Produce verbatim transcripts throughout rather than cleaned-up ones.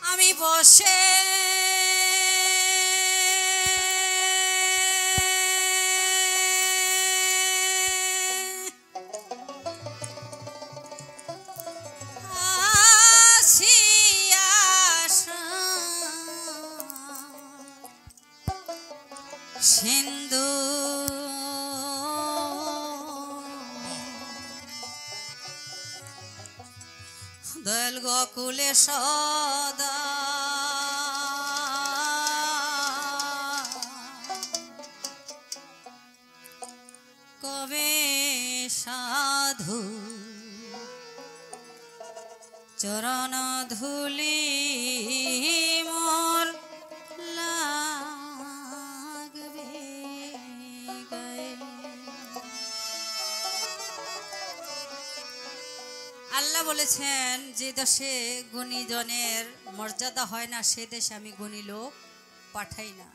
আমি বসে সিন্ধু দয়াল গোকুলে সদা কবে সাধু চরণ ধুলি মোর লাগবে গায়ে। আল্লাহ বলেছেন যে দেশে গুণীজনের মর্যাদা হয় না সে দেশে আমি গুণী লোক পাঠাই না।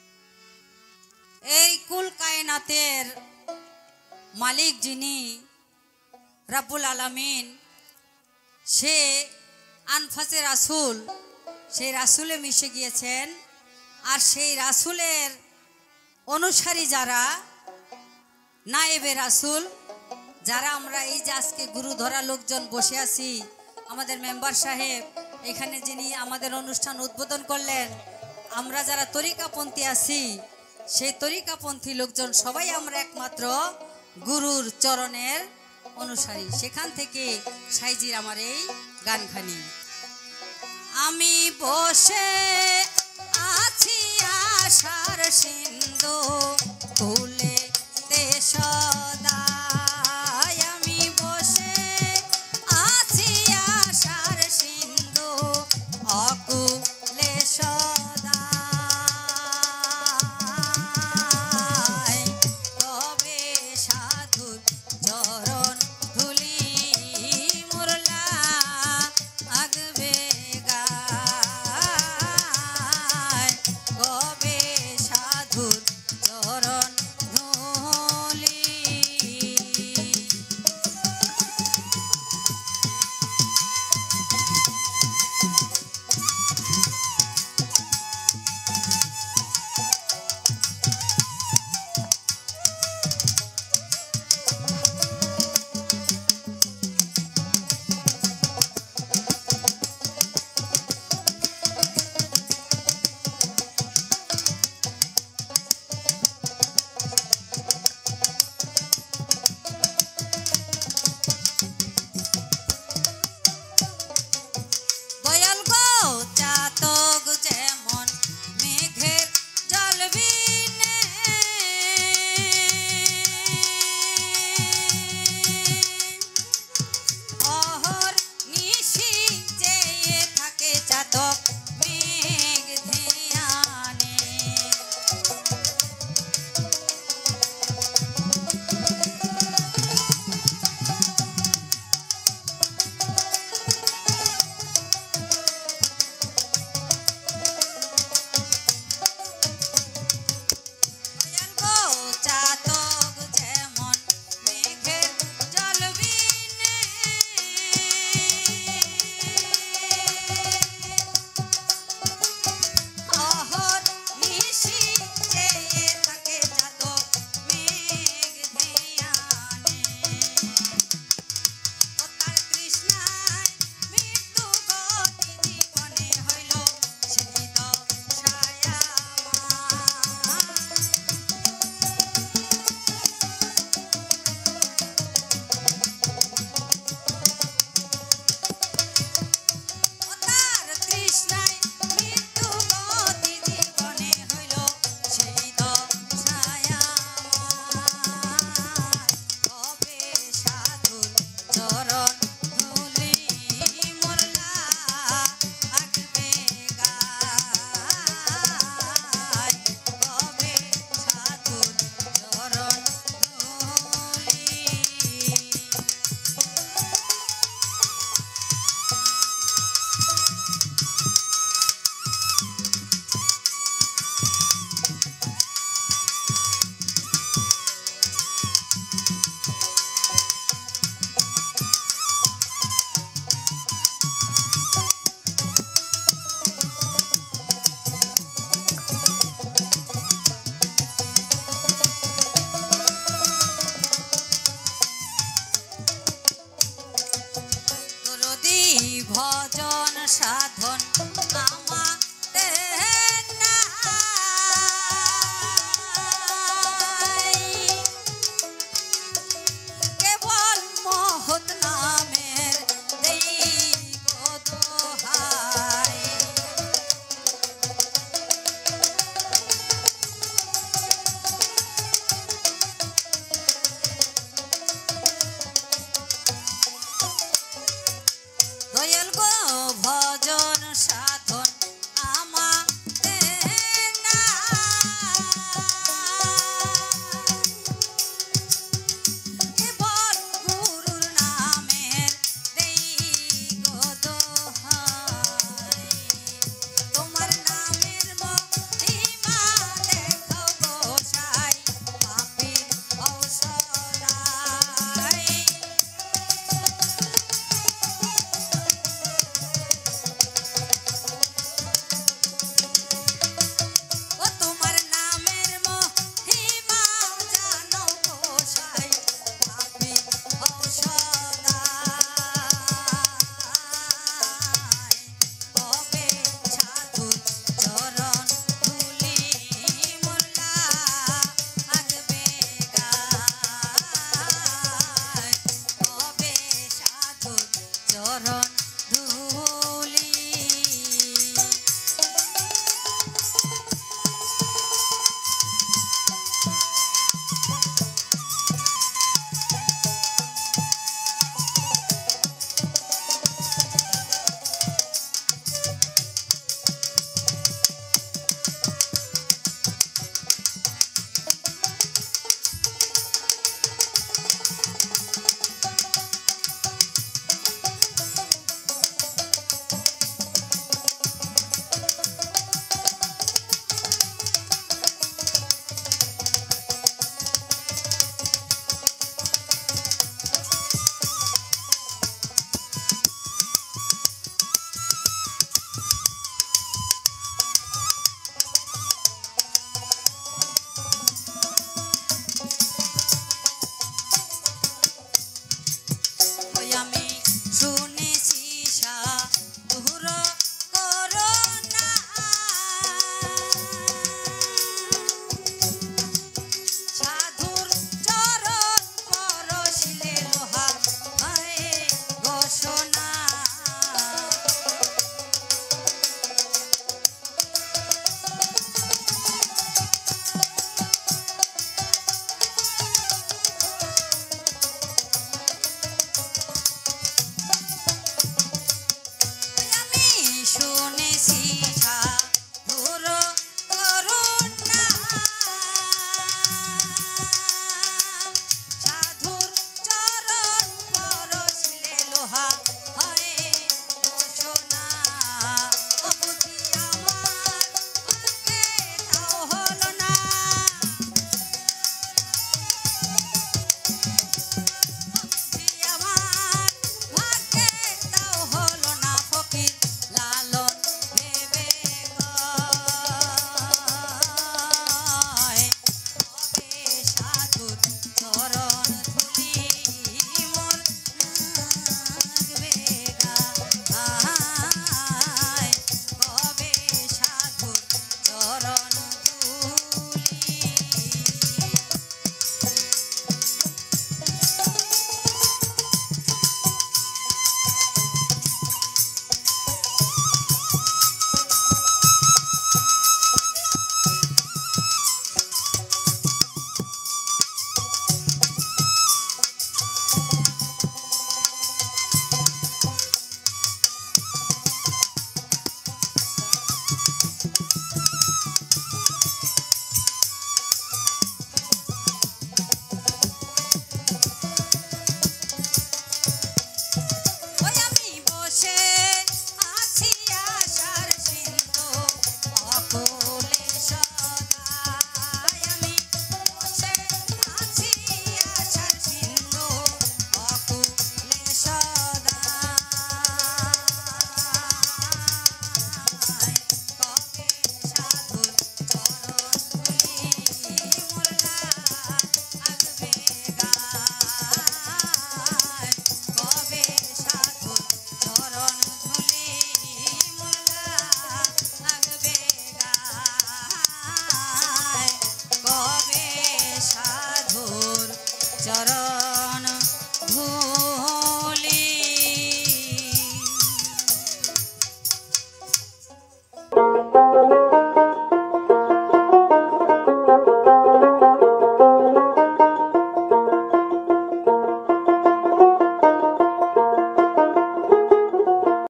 এই কুল কায়নাতের মালিক যিনি রাব্বুল আলামিন, সে আনফাসে রাসূল, সেই রাসূলে মিশে গিয়েছেন। আর সেই রাসূলের অনুসারী যারা নায়েবে রাসূল, যারা আমরা এই যে আজকে গুরু ধরা লোকজন বসে আছি, আমাদের মেম্বার সাহেব এখানে যিনি আমাদের অনুষ্ঠান উদ্বোধন করলেন, আমরা যারা তরিকাপন্থী আছি সেই তরিকাপন্থী লোকজন সবাই আমরা একমাত্র গুরুর চরণের অনুসারী। সেখান থেকে সাইজির আমার এই গানখানি। আমি বসে আছি আশার সিন্ধু কুলে তে সদা, আমি বসে আছি আশার সিন্ধু অকুলে সদা। কবে সাধুর চরণ ধুলি মোর লাগবে গায়। কবে সাধুর চরণ সাধ